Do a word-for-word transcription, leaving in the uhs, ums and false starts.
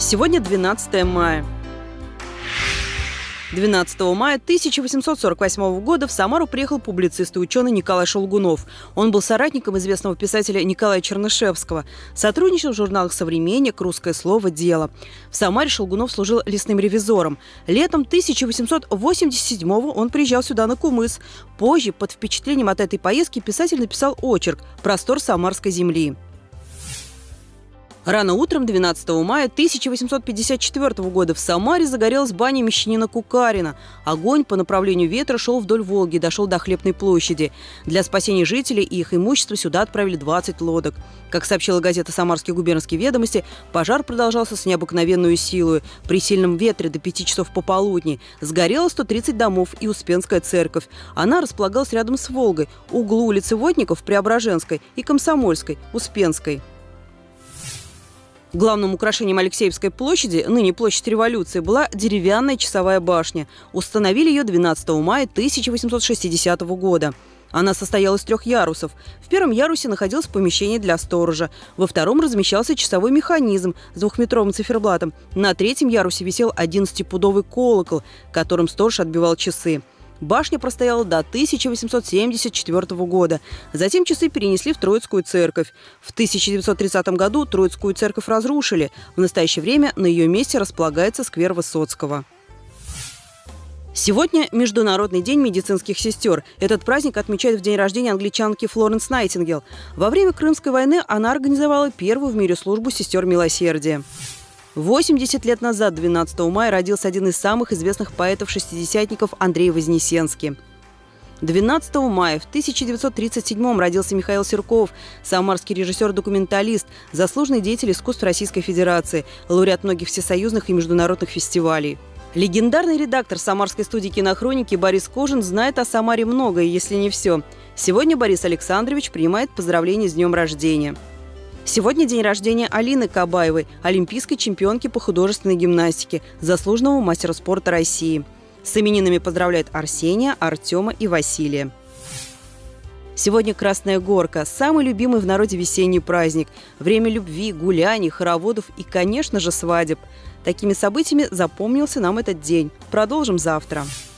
Сегодня двенадцатое мая. двенадцатого мая тысяча восемьсот сорок восьмого года в Самару приехал публицист и ученый Николай Шолгунов. Он был соратником известного писателя Николая Чернышевского. Сотрудничал в журналах «Современник», «Русское слово», «Дело». В Самаре Шолгунов служил лесным ревизором. Летом тысяча восемьсот восемьдесят седьмого он приезжал сюда на Кумыс. Позже, под впечатлением от этой поездки, писатель написал очерк «Простор самарской земли». Рано утром двенадцатого мая тысяча восемьсот пятьдесят четвёртого года в Самаре загорелась баня мещанина Кукарина. Огонь по направлению ветра шел вдоль Волги и дошел до Хлебной площади. Для спасения жителей и их имущества сюда отправили двадцать лодок. Как сообщила газета «Самарские губернские ведомости», пожар продолжался с необыкновенной силой. При сильном ветре до пяти часов пополудни сгорело сто тридцать домов и Успенская церковь. Она располагалась рядом с Волгой, углу улицы Водников, Преображенской, и Комсомольской, Успенской. Главным украшением Алексеевской площади, ныне площадь Революции, была деревянная часовая башня. Установили ее двенадцатого мая тысяча восемьсот шестидесятого года. Она состояла из трех ярусов. В первом ярусе находилось помещение для сторожа. Во втором размещался часовой механизм с двухметровым циферблатом. На третьем ярусе висел одиннадцатипудовый колокол, которым сторож отбивал часы. Башня простояла до тысяча восемьсот семьдесят четвёртого года. Затем часы перенесли в Троицкую церковь. В тысяча девятьсот тридцатом году Троицкую церковь разрушили. В настоящее время на ее месте располагается сквер Высоцкого. Сегодня Международный день медицинских сестер. Этот праздник отмечают в день рождения англичанки Флоренс Найтингейл. Во время Крымской войны она организовала первую в мире службу сестер милосердия. восемьдесят лет назад, двенадцатого мая, родился один из самых известных поэтов-шестидесятников Андрей Вознесенский. двенадцатого мая в тысяча девятьсот тридцать седьмом родился Михаил Серков, самарский режиссер-документалист, заслуженный деятель искусств Российской Федерации, лауреат многих всесоюзных и международных фестивалей. Легендарный редактор самарской студии «Кинохроники» Борис Кожин знает о Самаре многое, если не все. Сегодня Борис Александрович принимает поздравления с днем рождения. Сегодня день рождения Алины Кабаевой, олимпийской чемпионки по художественной гимнастике, заслуженного мастера спорта России. С именинами поздравляют Арсения, Артема и Василия. Сегодня Красная Горка – самый любимый в народе весенний праздник. Время любви, гуляний, хороводов и, конечно же, свадеб. Такими событиями запомнился нам этот день. Продолжим завтра.